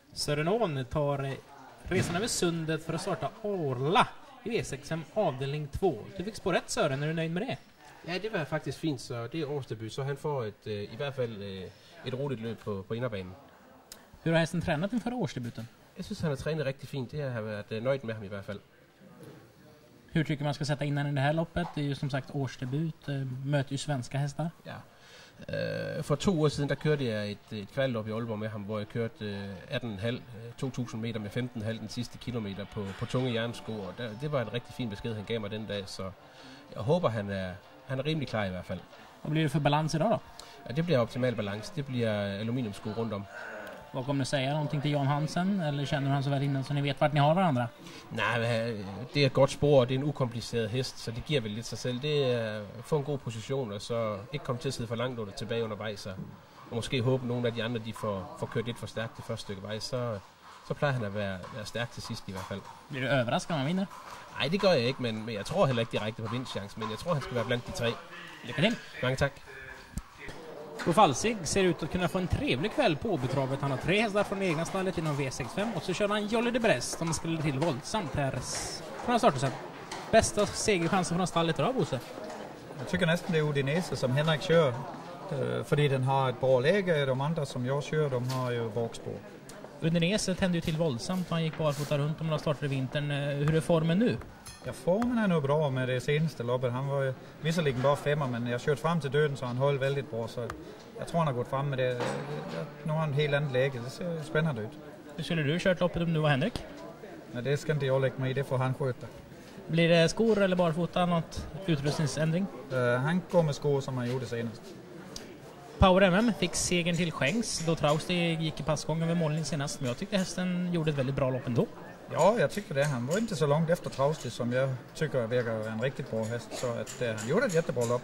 Sören Åhn tar resan över sundet för att starta Orla i V65 avdelning 2. Du fick spår rätt, Sören, är du nöjd med det? Ja, det var faktiskt fint, så det är årsdebut, så han får i hvert fall ett roligt løb på innerbanen. Hur har hästen tränat inför årsdebuten? Jag syns han har tränat riktigt fint, det har jag varit nöjd med ham i hvert fall. Hur tycker man ska sätta in i det här loppet? Det är ju som sagt årsdebut, möter ju svenska hästar. Ja. For 2 år siden, der kørte jeg et kvallopp i Aalborg med ham, hvor jeg kørte 18,5, 2000 meter med 15,5 den sidste kilometer på tunge jernsko, og det var en rigtig fin besked, han gav mig den dag, så jeg håber, han er rimelig klar i hvert fald. Vad blir det för balans idag då? Ja, det bliver optimal balans. Det bliver aluminiumsko rundt om. Vad kommer du säga? Någonting till Jan Hansen? Eller känner du han så väl innan så ni vet vart ni har varandra? Nej, det er et godt spor, og det er en ukompliceret hest, så det giver vel lidt sig selv. Det er få en god position, og så ikke komme til at sidde for langt under tilbage undervejs, og måske håbe, at nogle af de andre de får kørt lidt for stærkt det første stykke vej, så plejer han at være stærk til sidst i hvert fald. Blir du överraskad om han vinner? Nej, det gør jeg ikke, men jeg tror heller ikke direkte på vindchance, men jeg tror, han skal være blandt de 3. Lycka till! Mange tak. Bo Falsig ser ut att kunna få en trevlig kväll på Åbytravet. Han har 3 hästar från egna stallet inom V65 och så kör han Jolly de Brest som skulle till våldsamt här från starten. Bästa segerchansen från stallet idag, Bosse? Jag tycker nästan det är Udinese som Henrik kör, fordi den har ett bra läge. De andra som jag kör, de har ju bakspår. Udinese tände ju till våldsamt. Han gick barfota runt om han startade i vintern. Hur är formen nu? Ja, formen är nog bra med det senaste loppet. Han var ju visserligen bara 5, men jag kört fram till döden så han höll väldigt bra. Så jag tror han har gått fram med det. Nu har han ett helt annat läge. Det ser spännande ut. Hur skulle du kört loppet om du var Henrik? Ja, det ska inte jag lägga mig i. Det får han sköta. Blir det skor eller barfota? Något utrustningsändring? Han går med skor som han gjorde senast. Power MM fick segern till skänks då Trausti gick i passgången vid målningen senast. Men jag tyckte hästen gjorde ett väldigt bra lopp ändå. Ja, jag tycker det. Han var inte så långt efter Trausti som jag tycker verkar en riktigt bra häst. Så att, han gjorde ett jättebra lopp.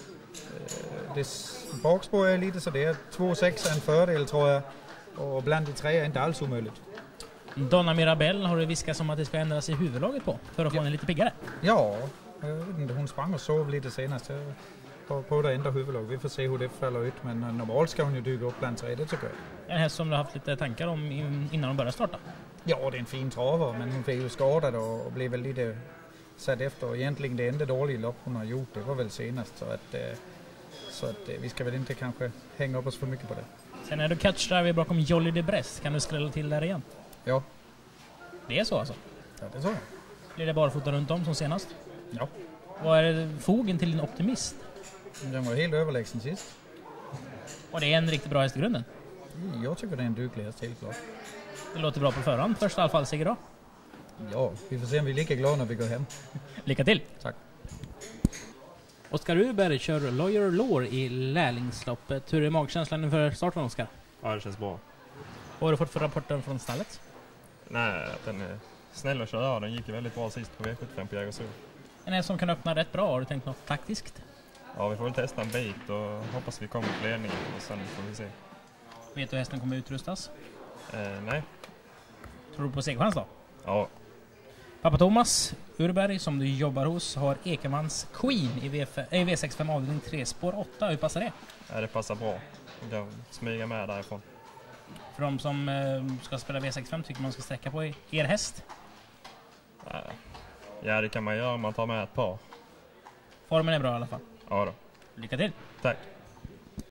Bakspår är lite så det är 2,6 är en fördel tror jag. Och bland de 3 är inte alls omöjligt. Donna Mirabelle har det viskat som att det ska ändras i huvudlaget för att få henne lite piggare. Ja, hon sprang och sov lite senast. På att ändra huvudlag. Vi får se hur det faller ut. Men normalt ska hon ju dyka upp bland 3, det tycker jag. En häst som du har haft lite tankar om innan de börjar starta? Ja, det är en fin travare, men hon fick ju skadad och blev väl lite satt efter. Och egentligen det enda dåliga lopp hon har gjort, det var väl senast. Så att vi ska väl inte kanske hänga upp oss för mycket på det. Sen är du catchdriver bakom Jolly de Brest. Kan du skrälla till där igen? Ja. Det är så alltså? Ja, det är så. Blir det barfota runt om som senast? Ja. Vad är fogen till din optimist? Den var helt överlägsen sist. Och det är en riktigt bra häst i grunden? Jag tycker det är en duglig häst, helt klart. Det låter bra på förhand. Först i alla fall seger då. Ja, vi får se om vi är lika glada när vi går hem. Lycka till! Tack. Oskar Uberg kör Lawyer Lore i lärlingsloppet. Hur är magkänslan inför starten, Oskar? Ja, det känns bra. Vad har du fått för rapporten från stallet? Nej, den är snäll att köra. Den gick ju väldigt bra sist på V75 på Jägersro. En häst som kan öppna rätt bra. Har du tänkt något taktiskt? Ja, vi får väl testa en bit och hoppas vi kommer till ledningen och sen får vi se. Vet du hur hästen kommer utrustas? Nej. Tror du på segerchans då? Ja. Pappa Thomas Urberg som du jobbar hos har Ekemans Queen i V65 avdelning 3 spår 8. Hur passar det? Ja, det passar bra. De smyger med därifrån. För de som ska spela V65 tycker man ska sträcka på er häst? Ja, det kan man göra om man tar med ett par. Formen är bra i alla fall. Ja då. Lycka till! Tack!